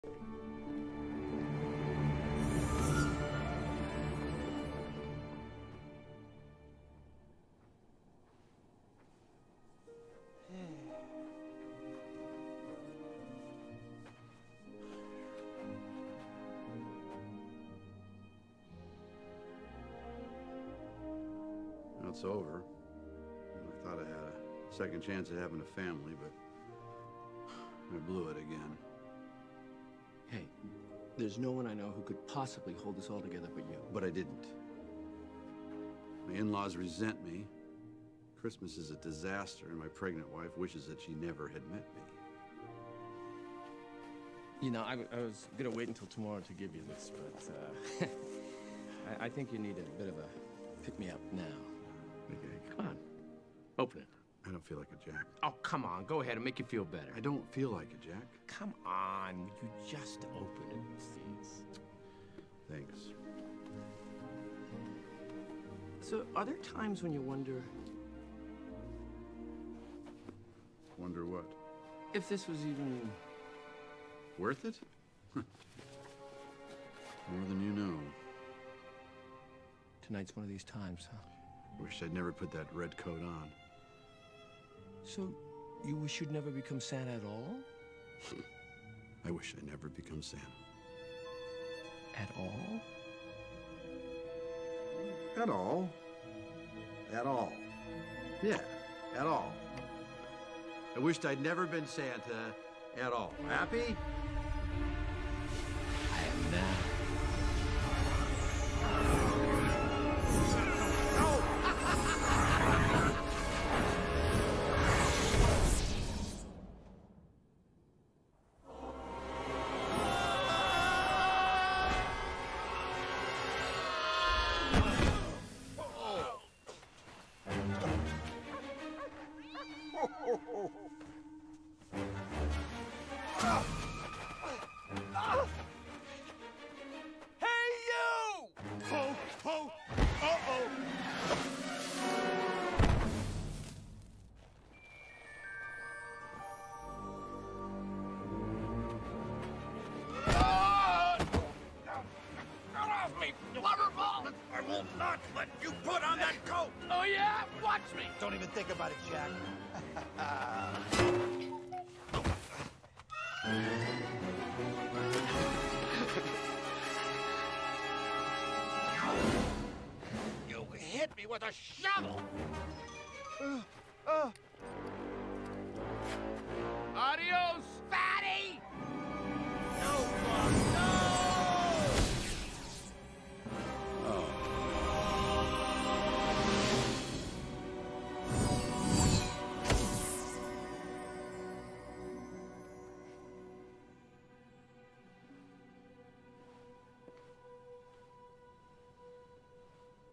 Now it's over. I thought I had a second chance at having a family, but I blew it again. Hey, there's no one I know who could possibly hold this all together but you. But I didn't. My in-laws resent me. Christmas is a disaster, and my pregnant wife wishes that she never had met me. You know, I was gonna wait until tomorrow to give you this, but I think you need a bit of a pick-me-up now. Okay. Come on, open it. I don't feel like a jack. Oh, come on, go ahead and make you feel better. I don't feel like a jack. Come on, would you just open it, please? Thanks. So, are there times when you wonder Wonder what? if this was even Worth it? More than you know. tonight's one of these times, huh? Wish I'd never put that red coat on. So, you wish you'd never become Santa at all? I wish I'd never become Santa. At all? At all. At all. Yeah, at all. I wished I'd never been Santa at all. Happy? I am now. I will not let you put on that coat! Oh, yeah? Watch me! Don't even think about it, Jack. You hit me with a shovel!